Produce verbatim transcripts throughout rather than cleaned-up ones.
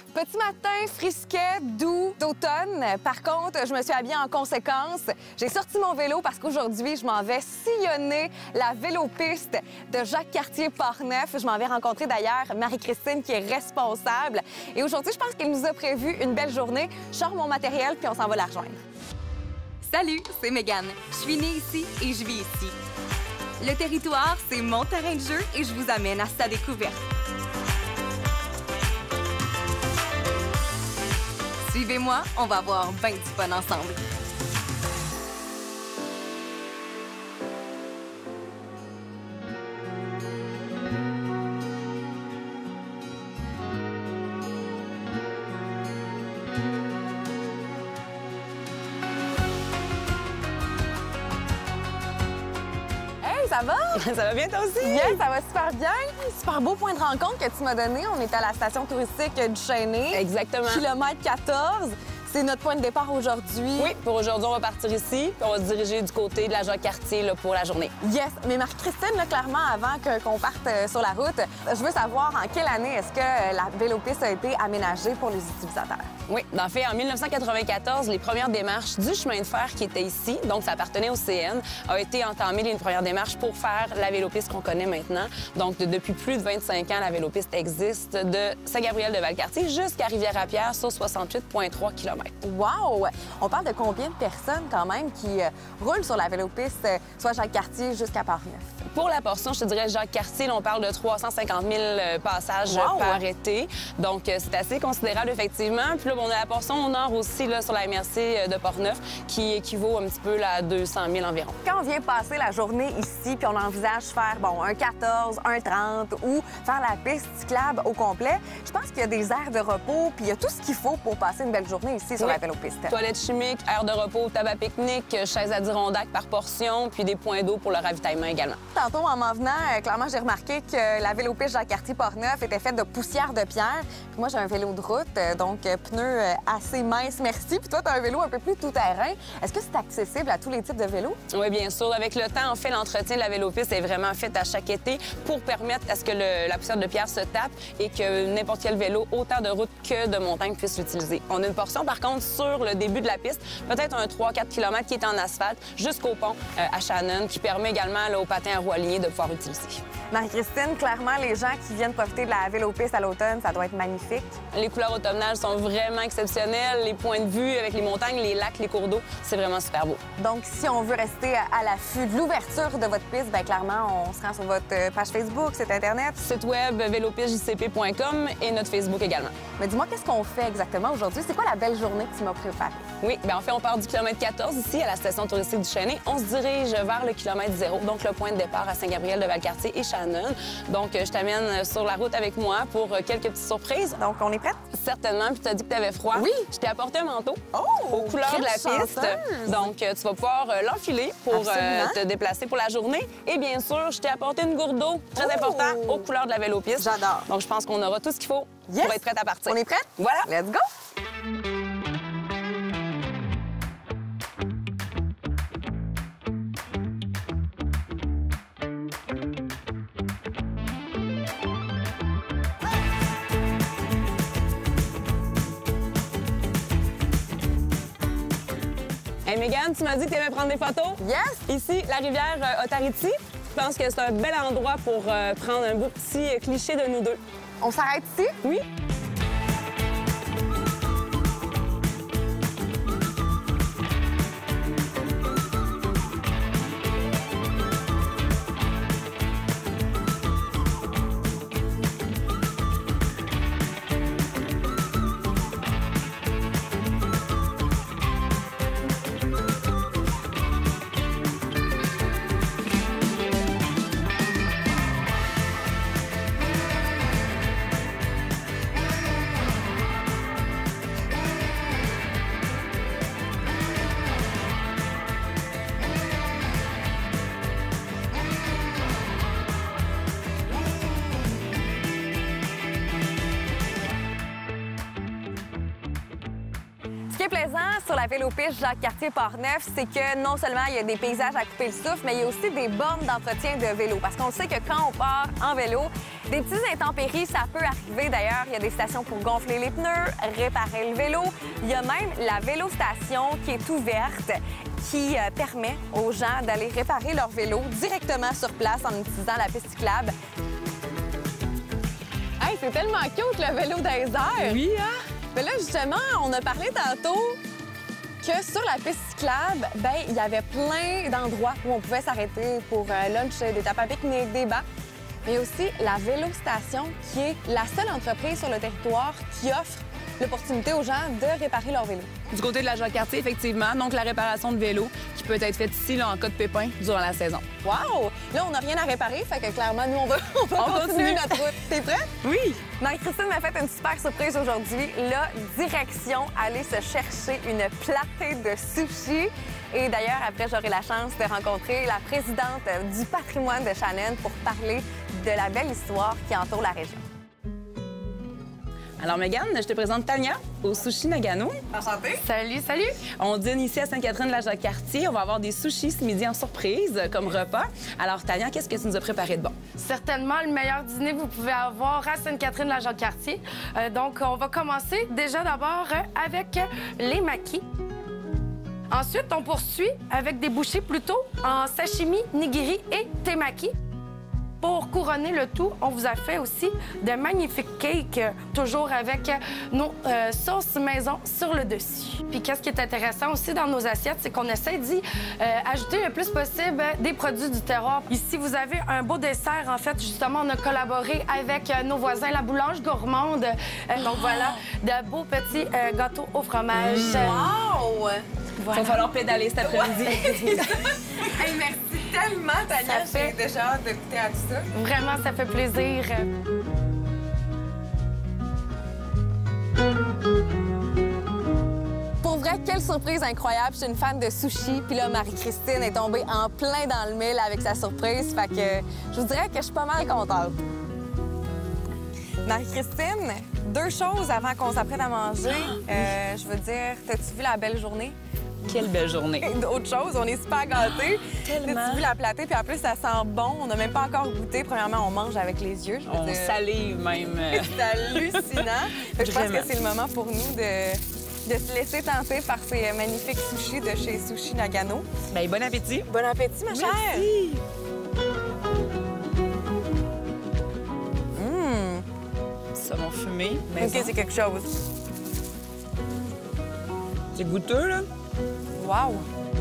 Petit matin frisquet, doux, d'automne. Par contre, je me suis habillée en conséquence. J'ai sorti mon vélo parce qu'aujourd'hui, je m'en vais sillonner la vélopiste de Jacques-Cartier-Portneuf. Je m'en vais rencontrer d'ailleurs Marie-Christine qui est responsable. Et aujourd'hui, je pense qu'elle nous a prévu une belle journée. Je sors mon matériel puis on s'en va la rejoindre. Salut, c'est Mégane. Je suis née ici et je vis ici. Le territoire, c'est mon terrain de jeu et je vous amène à sa découverte. Suivez-moi, on va avoir ben du fun ensemble. Ça va? Ça va bien, toi aussi? Bien, ça va super bien. Super beau point de rencontre que tu m'as donné. On est à la station touristique du Chêné. Exactement. Kilomètre quatorze. C'est notre point de départ aujourd'hui. Oui, pour aujourd'hui, on va partir ici, puis on va se diriger du côté de la Jacques-Cartier là, pour la journée. Yes, mais Marie-Christine, là, clairement, avant que- qu'on parte euh, sur la route, je veux savoir en quelle année est-ce que euh, la vélopiste a été aménagée pour les utilisateurs? Oui, en fait, en mille neuf cent quatre-vingt-quatorze, les premières démarches du chemin de fer qui était ici, donc ça appartenait au C N, a été entamées les premières démarches pour faire la vélopiste qu'on connaît maintenant. Donc, de- depuis plus de vingt-cinq ans, la vélopiste existe de Saint-Gabriel-de-Valcartier jusqu'à Rivière-à-Pierre sur soixante-huit virgule trois kilomètres. Wow! On parle de combien de personnes, quand même, qui euh, roulent sur la vélopiste, euh, soit Jacques-Cartier jusqu'à Portneuf? Pour la portion, je te dirais Jacques-Cartier, là, on parle de trois cent cinquante mille euh, passages Wow! par été. Donc, euh, c'est assez considérable, effectivement. Puis là, bon, on a la portion au nord aussi, là, sur la M R C de Portneuf, qui équivaut un petit peu là, à deux cent mille environ. Quand on vient passer la journée ici, puis on envisage faire, bon, un quatorze, un trente ou faire la piste cyclable au complet, je pense qu'il y a des aires de repos, puis il y a tout ce qu'il faut pour passer une belle journée ici sur Oui. la vélopiste. Toilettes chimiques, aires de repos, tabac pique-nique, chaises Adirondack par portion, puis des points d'eau pour le ravitaillement également. Tantôt, en m'en venant, euh, clairement, j'ai remarqué que la vélopiste Jacques-Cartier-Portneuf était faite de poussière de pierre. Puis moi, j'ai un vélo de route, euh, donc euh, pneus euh, assez minces, merci. Puis toi, tu as un vélo un peu plus tout-terrain. Est-ce que c'est accessible à tous les types de vélos? Oui, bien sûr. Avec le temps, en fait, l'entretien de la vélopiste est vraiment fait à chaque été pour permettre à ce que le- la poussière de pierre se tape et que n'importe quel vélo, autant de route que de montagne, puisse l'utiliser. On a une portion, par contre, sur le début de la piste, peut-être un trois à quatre kilomètres qui est en asphalte jusqu'au pont euh, à Shannon, qui permet également là, aux patins à roues alignées de pouvoir utiliser. Marie-Christine, clairement, les gens qui viennent profiter de la vélopiste à l'automne, ça doit être magnifique. Les couleurs automnales sont vraiment exceptionnelles. Les points de vue avec les montagnes, les lacs, les cours d'eau, c'est vraiment super beau. Donc, si on veut rester à l'affût de l'ouverture de votre piste, bien clairement, on se rend sur votre euh, page Facebook, site Internet. Site web vélopiste j c p point com et notre Facebook également. Mais dis-moi, qu'est-ce qu'on fait exactement aujourd'hui? C'est quoi la belle journée que tu m'as préparée? Oui, bien en fait, on part du kilomètre quatorze ici à la station touristique du Chêné. On se dirige vers le kilomètre zéro, donc le point de départ à Saint-Gabriel-de-Valcartier et Shannon. Donc, je t'amène sur la route avec moi pour quelques petites surprises. Donc, on est prête? Certainement, puis tu as dit que tu avais froid. Oui. Je t'ai apporté un manteau Oh! aux couleurs quelle de la piste. chanceuse! Donc, euh, tu vas pouvoir euh, l'enfiler pour euh, Absolument. te déplacer pour la journée. Et bien sûr, je t'ai apporté une gourde d'eau, très Oh! important, aux couleurs de la vélopiste. J'adore. Donc, je pense qu'on aura tout ce qu'il faut Yes. pour être prête à partir. On est prête? Voilà. Let's go! Hey, Mégane, tu m'as dit que tu aimais prendre des photos? Yes! Ici, la rivière euh, Otariti. Je pense que c'est un bel endroit pour euh, prendre un beau petit euh, cliché de nous deux. On s'arrête ici? Oui? qui est plaisant sur la vélopiste Jacques-Cartier-Portneuf, c'est que non seulement il y a des paysages à couper le souffle, mais il y a aussi des bornes d'entretien de vélo. Parce qu'on sait que quand on part en vélo, des petites intempéries, ça peut arriver. D'ailleurs, il y a des stations pour gonfler les pneus, réparer le vélo. Il y a même la vélostation qui est ouverte, qui euh, permet aux gens d'aller réparer leur vélo directement sur place en utilisant la piste cyclable. Hey, c'est tellement cute, le vélo des airs! Oui, hein? Mais là, justement, on a parlé tantôt que sur la piste cyclable, ben il y avait plein d'endroits où on pouvait s'arrêter pour un lunch, des tapes à pique-nique, des bancs. Mais aussi la Vélostation, qui est la seule entreprise sur le territoire qui offre l'opportunité aux gens de réparer leur vélo. Du côté de la Jacques-Cartier, effectivement, donc la réparation de vélo qui peut être faite ici là, en cas de pépin durant la saison. Wow! Là, on n'a rien à réparer, fait que clairement, nous, on va, on va on continuer continue. notre route. T'es prête? Oui! Marie-Christine m'a fait une super surprise aujourd'hui. Là, direction, aller se chercher une platée de sushi. Et d'ailleurs, après, j'aurai la chance de rencontrer la présidente du patrimoine de Shannon pour parler de la belle histoire qui entoure la région. Alors, Mégane, je te présente Tania au Sushi Nagano. Enchantée. Salut, salut! On dîne ici à Sainte-Catherine de la Jacques-Cartier. On va avoir des sushis ce midi en surprise comme repas. Alors, Tania, qu'est-ce que tu nous as préparé de bon? Certainement le meilleur dîner que vous pouvez avoir à Sainte-Catherine de la Jacques-Cartier. Euh, donc, on va commencer déjà d'abord euh, avec les makis. Ensuite, on poursuit avec des bouchées plutôt en sashimi, nigiri et temaki. Pour couronner le tout, on vous a fait aussi de magnifiques cakes, euh, toujours avec euh, nos euh, sauces maison sur le dessus. Puis qu'est-ce qui est intéressant aussi dans nos assiettes, c'est qu'on essaie d'y euh, ajouter le plus possible des produits du terroir. Ici, vous avez un beau dessert. En fait, justement, on a collaboré avec euh, nos voisins, la Boulange Gourmande. Euh, donc voilà, de beaux petits euh, gâteaux au fromage. Wow! Il va falloir pédaler cet après-midi. Hey, merci tellement, Tania. Ça fait- J'ai déjà hâte de goûter à tout ça. Vraiment, ça fait plaisir. Pour vrai, quelle surprise incroyable. Je suis une fan de sushi. Puis là, Marie-Christine est tombée en plein dans le mille avec sa surprise. Fait que je vous dirais que je suis pas mal contente. Marie-Christine, deux choses avant qu'on s'apprête à manger. Euh, je veux dire, t'as-tu vu la belle journée? Quelle belle journée. D'autres choses, on est super gâtés. Tellement. T'as-tu vu la platée? Puis en plus, ça sent bon. On n'a même pas encore goûté. Premièrement, on mange avec les yeux. Je veux On dire. salive même. euh. C'est hallucinant. Fait que je pense Vraiment. que c'est le moment pour nous de, de se laisser tenter par ces magnifiques sushis de chez Sushi Nagano. Bien, bon appétit. Bon appétit, ma chère! Merci. Mmh. Saumon fumé. OK, maison. c'est quelque chose. C'est goûteux, là. Wow!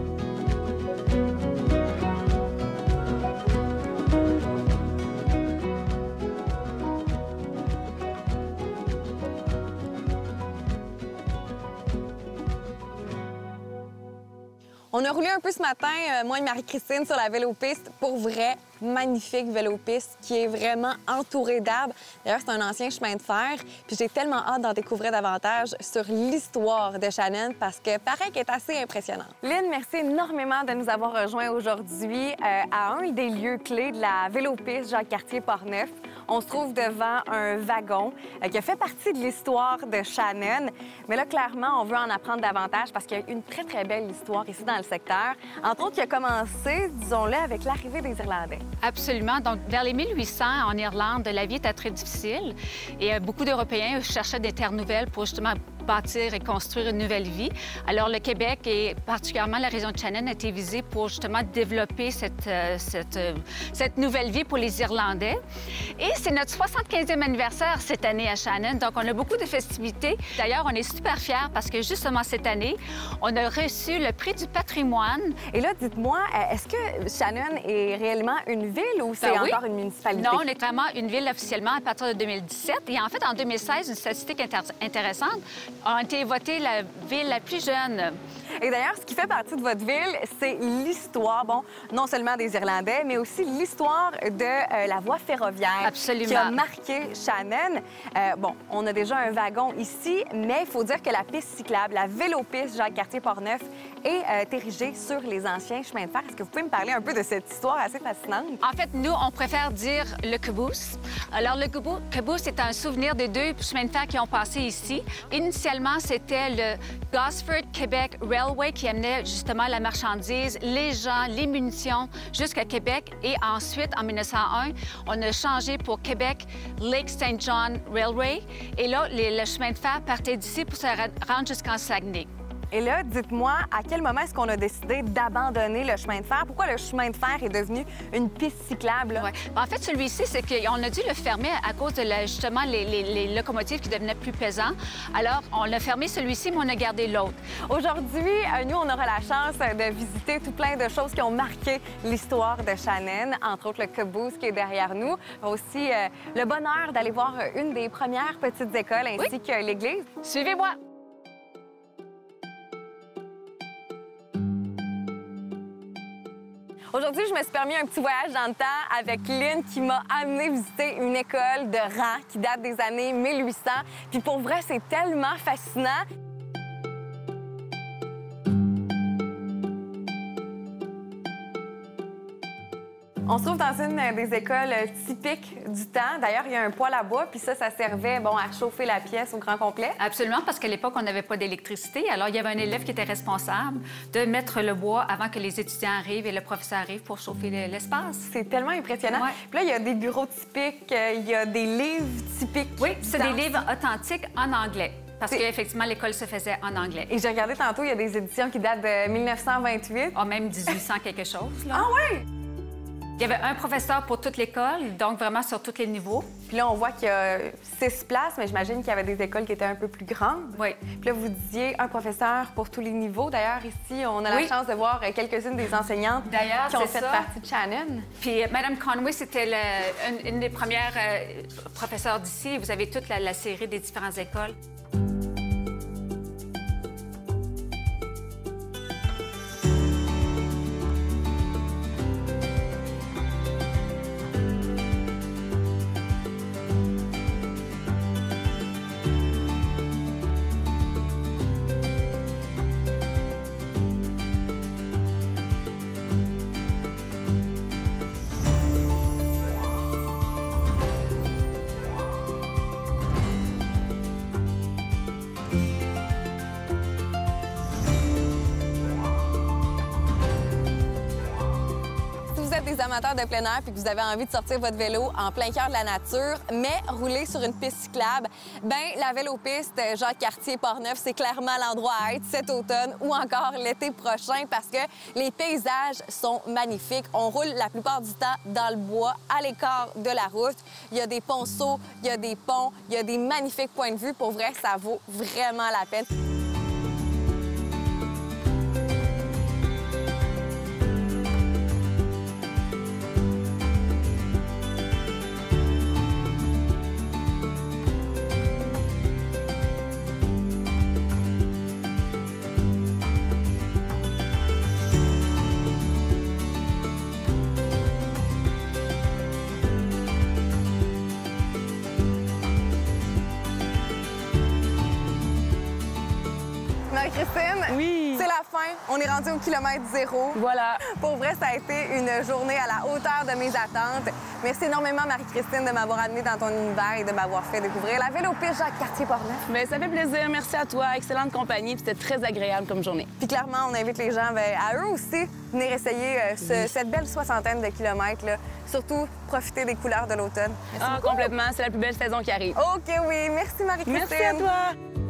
On a roulé un peu ce matin, euh, moi et Marie-Christine, sur la vélopiste. Pour vrai, magnifique vélopiste qui est vraiment entourée d'arbres. D'ailleurs, c'est un ancien chemin de fer. Puis j'ai tellement hâte d'en découvrir davantage sur l'histoire de Shannon parce que paraît qu'elle est assez impressionnante. Lynn, merci énormément de nous avoir rejoints aujourd'hui euh, à un des lieux clés de la vélopiste Jacques-Cartier-Portneuf. On se trouve devant un wagon euh, qui a fait partie de l'histoire de Shannon. Mais là, clairement, on veut en apprendre davantage parce qu'il y a une très, très belle histoire ici dans le secteur. Entre autres, qui a commencé, disons-le, avec l'arrivée des Irlandais. Absolument. Donc, vers les mille huit cents, en Irlande, la vie était très difficile et euh, beaucoup d'Européens cherchaient des terres nouvelles pour justement bâtir et construire une nouvelle vie. Alors, le Québec et particulièrement la région de Shannon a été visée pour justement développer cette, euh, cette, euh, cette nouvelle vie pour les Irlandais. Et c'est notre soixante-quinzième anniversaire cette année à Shannon, donc on a beaucoup de festivités. D'ailleurs, on est super fiers parce que justement cette année, on a reçu le prix du patrimoine. Et là, dites-moi, euh, est-ce que Shannon est réellement une ville ou c'est Ben oui. encore une municipalité? Non, on est vraiment une ville officiellement à partir de deux mille dix-sept. Et en fait, en deux mille seize, une statistique inter- intéressante, a été votée la ville la plus jeune. Et d'ailleurs, ce qui fait partie de votre ville, c'est l'histoire, bon, non seulement des Irlandais, mais aussi l'histoire de euh, la voie ferroviaire. Absolument. Qui a marqué Shannon. Euh, bon, on a déjà un wagon ici, mais il faut dire que la piste cyclable, la vélopiste Jacques-Cartier-Portneuf, est euh, érigé sur les anciens chemins de fer. Est-ce que vous pouvez me parler un peu de cette histoire assez fascinante? En fait, nous, on préfère dire le caboose. Alors, le caboose, c'est un souvenir des deux chemins de fer qui ont passé ici. Initialement, c'était le Gosford Québec Railway qui amenait justement la marchandise, les gens, les munitions jusqu'à Québec. Et ensuite, en mille neuf cent un, on a changé pour Québec Lake Saint John Railway. Et là, les, le chemin de fer partait d'ici pour se rendre jusqu'en Saguenay. Et là, dites-moi, à quel moment est-ce qu'on a décidé d'abandonner le chemin de fer? Pourquoi le chemin de fer est devenu une piste cyclable? Ouais. En fait, celui-ci, c'est qu'on a dû le fermer à cause de la, justement les, les, les locomotives qui devenaient plus pesantes. Alors, on a fermé celui-ci, mais on a gardé l'autre. Aujourd'hui, nous, on aura la chance de visiter tout plein de choses qui ont marqué l'histoire de Shannon, entre autres le caboose qui est derrière nous. Aussi, euh, le bonheur d'aller voir une des premières petites écoles ainsi oui. que l'église. Suivez-moi! Aujourd'hui, je me suis permis un petit voyage dans le temps avec Lynn qui m'a amené visiter une école de rang qui date des années mille huit cents. Puis pour vrai, c'est tellement fascinant. On se trouve dans une des écoles typiques du temps. D'ailleurs, il y a un poêle à bois, puis ça, ça servait bon, à chauffer la pièce au grand complet. Absolument, parce qu'à l'époque, on n'avait pas d'électricité. Alors, il y avait un élève qui était responsable de mettre le bois avant que les étudiants arrivent et le professeur arrive pour chauffer l'espace. C'est tellement impressionnant. Ouais. Puis là, il y a des bureaux typiques, il y a des livres typiques. Oui, c'est des livres authentiques en anglais. Parce qu'effectivement, l'école se faisait en anglais. Et j'ai regardé tantôt, il y a des éditions qui datent de mille neuf cent vingt-huit. Ah, même dix-huit cents quelque chose, là. Ah oui! Il y avait un professeur pour toute l'école, donc vraiment sur tous les niveaux. Puis là, on voit qu'il y a six places, mais j'imagine qu'il y avait des écoles qui étaient un peu plus grandes. Oui. Puis là, vous disiez un professeur pour tous les niveaux. D'ailleurs, ici, on a oui. la chance de voir quelques-unes des enseignantes qui ont fait ça. partie de Shannon. Puis Mme Conway, c'était une, une des premières euh, professeurs d'ici. Vous avez toute la, la série des différentes écoles. Des amateurs de plein air puis que vous avez envie de sortir votre vélo en plein cœur de la nature, mais rouler sur une piste cyclable, ben la vélopiste Jacques-Cartier-Portneuf, c'est clairement l'endroit à être cet automne ou encore l'été prochain parce que les paysages sont magnifiques. On roule la plupart du temps dans le bois, à l'écart de la route. Il y a des ponceaux, il y a des ponts, il y a des magnifiques points de vue. Pour vrai, ça vaut vraiment la peine. Marie-Christine, oui. C'est la fin. On est rendu au kilomètre zéro. Voilà. Pour vrai, ça a été une journée à la hauteur de mes attentes. Merci énormément, Marie-Christine, de m'avoir amenée dans ton univers et de m'avoir fait découvrir la vélopiste Jacques-Cartier-Portneuf. Bien, ça fait plaisir. Merci à toi. Excellente compagnie. C'était très agréable comme journée. Puis clairement, on invite les gens bien, à eux aussi venir essayer euh, ce, oui. cette belle soixantaine de kilomètres. Là. Surtout, profiter des couleurs de l'automne. Ah, complètement. C'est la plus belle saison qui arrive. OK, oui. Merci, Marie-Christine. Merci à toi.